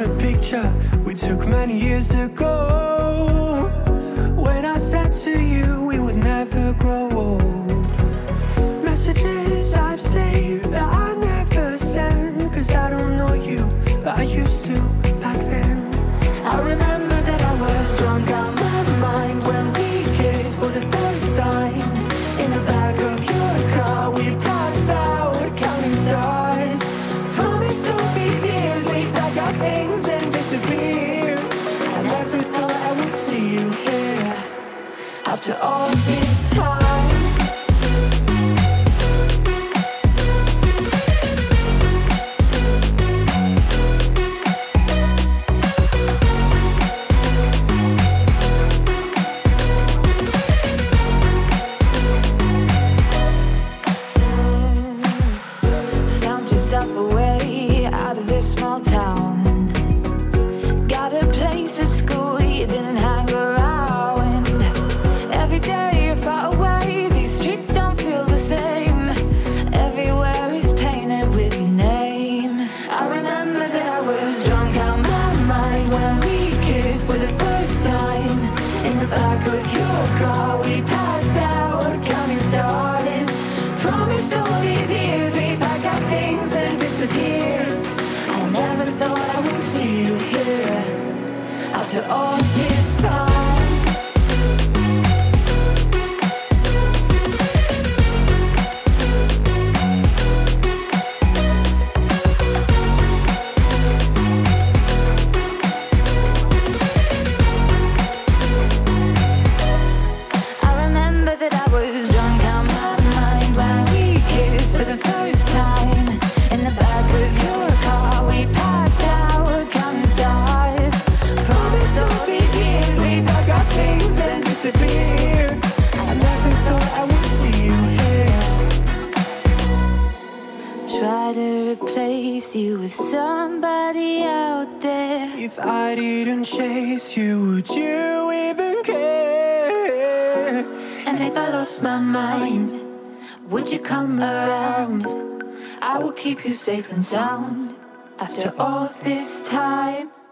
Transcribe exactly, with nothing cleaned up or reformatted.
a picture we took many years ago, when I said to you we would never grow old. Messages I've saved that I never send, cause I don't know you, but I used to back then. I remember that I was drunk out my mind when we kissed for the first time. In the back of your car we passed out counting stars. Promised all these years we'd pack our things and disappear. I never thought I would see you here after all this time. Away out of this small town, got a place at school you didn't hang around. Every day you're far away, these streets don't feel the same. Everywhere is painted with your name. I remember that I was drunk out my mind when we kissed for the first time. In the back of your car we passed out counting stars. Promised all these years we'd pack our things and disappear. I never thought I would see you here after all this time. I remember that I was drunk out my mind when we kissed for the first time. In the back of your car we passed out counting stars. Promised all these years we'd pack our things and disappear. I never thought I would see you here. Try to replace you with somebody out there. If I didn't chase you, would you even care? And if I lost my mind, would you come around? I will keep you safe and sound after all this time.